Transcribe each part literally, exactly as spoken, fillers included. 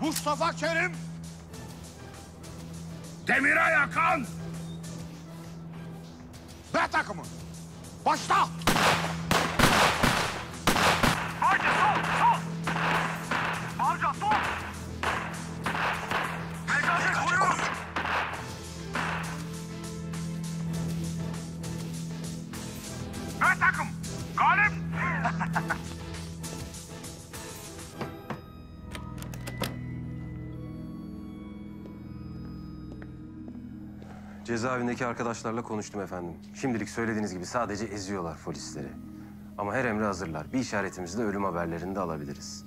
Mustafa Kerim, Demir'e yakan B takımı. Başla! Haydi sol, sol! Balca sol! Pekala koyun! B takım, galip! Cezaevindeki arkadaşlarla konuştum efendim. Şimdilik söylediğiniz gibi sadece eziyorlar polisleri. Ama her emre hazırlar. Bir işaretimizle ölüm haberlerini de alabiliriz.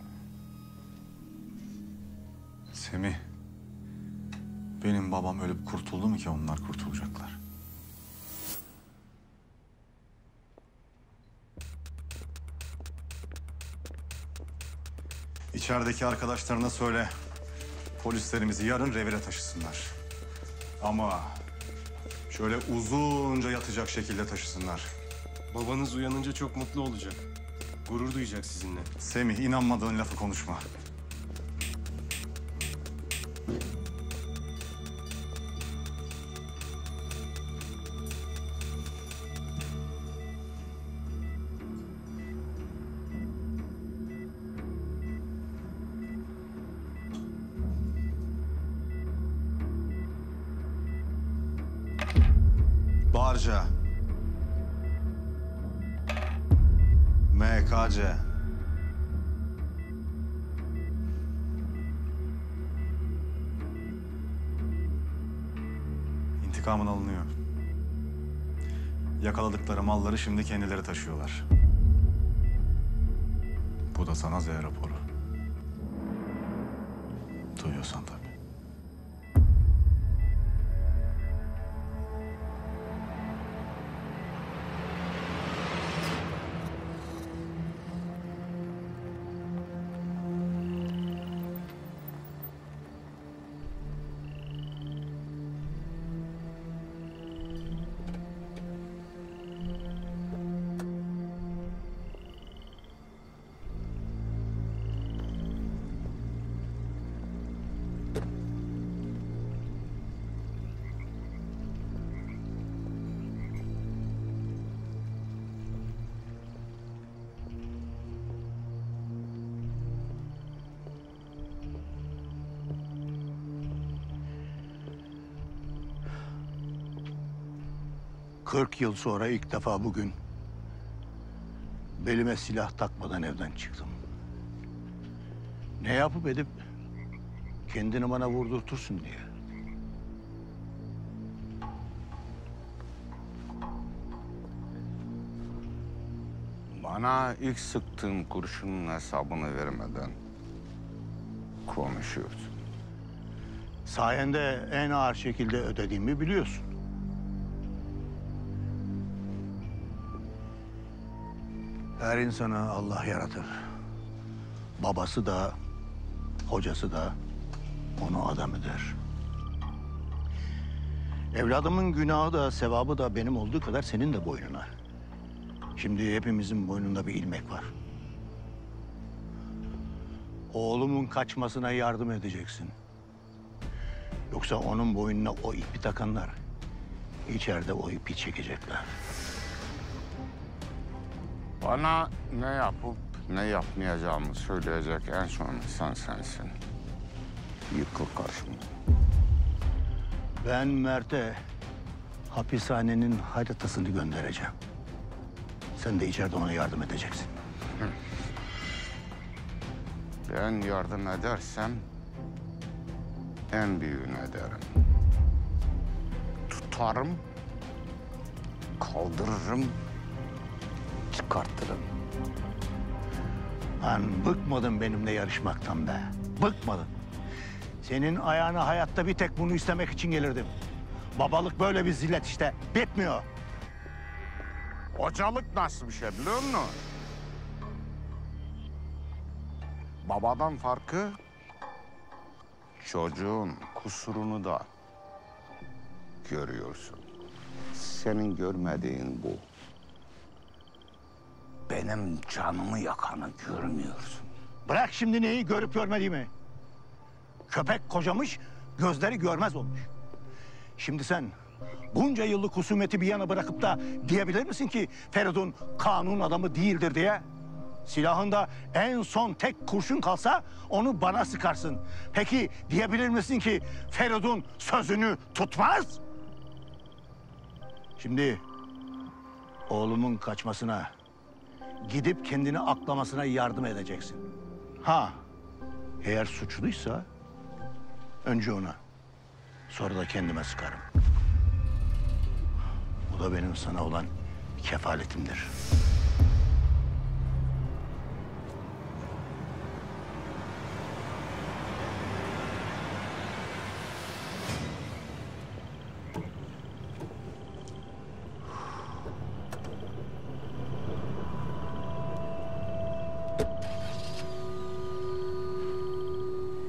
Semih, benim babam ölüp kurtuldu mu ki onlar kurtulacaklar? İçerideki arkadaşlarına söyle, polislerimizi yarın revire taşısınlar. Ama şöyle uzunca yatacak şekilde taşısınlar. Babanız uyanınca çok mutlu olacak. Gurur duyacak sizinle. Semih, inanmadığın lafı konuşma. Barca. M K C. İntikamın alınıyor. Yakaladıkları malları şimdi kendileri taşıyorlar. Bu da sana Z raporu. Duyuyorsan tabii. Kırk yıl sonra ilk defa bugün belime silah takmadan evden çıktım. Ne yapıp edip kendini bana vurdurtursun diye. Bana ilk sıktığın kurşunun hesabını vermeden konuşuyorsun. Sayende en ağır şekilde ödediğimi biliyorsun. Her insana Allah yaratır. Babası da, hocası da onu adam eder. Evladımın günahı da, sevabı da benim olduğu kadar senin de boynuna. Şimdi hepimizin boynunda bir ilmek var. Oğlumun kaçmasına yardım edeceksin. Yoksa onun boynuna o ipi takanlar içeride o ipi çekecekler. Bana ne yapıp ne yapmayacağımı söyleyecek en son insan sensin. Yıkıl karşıma. Ben Mert'e hapishanenin haritasını göndereceğim. Sen de içeride ona yardım edeceksin. Hı. Ben yardım edersem en büyüğünü ederim. Tutarım, kaldırırım, çıkartırım. Lan bıkmadın benimle yarışmaktan be. Bıkmadın. Senin ayağına hayatta bir tek bunu istemek için gelirdim. Babalık böyle bir zillet işte. Bitmiyor. Hocalık nasıl bir şey biliyor musun? Babadan farkı çocuğun kusurunu da görüyorsun. Senin görmediğin bu. Benim canımı yakanı görmüyorsun. Bırak şimdi neyi görüp görmediğimi. köpek kocamış, gözleri görmez olmuş. Şimdi sen bunca yıllık husumeti bir yana bırakıp da diyebilir misin ki Feridun kanun adamı değildir diye? Silahında en son tek kurşun kalsa onu bana sıkarsın. Peki diyebilir misin ki Feridun sözünü tutmaz? Şimdi oğlumun kaçmasına, gidip kendini aklamasına yardım edeceksin. Ha, eğer suçluysa önce ona, sonra da kendime sıkarım. Bu da benim sana olan kefaletimdir.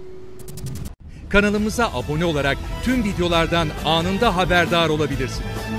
Kanalımıza abone olarak tüm videolardan anında haberdar olabilirsiniz.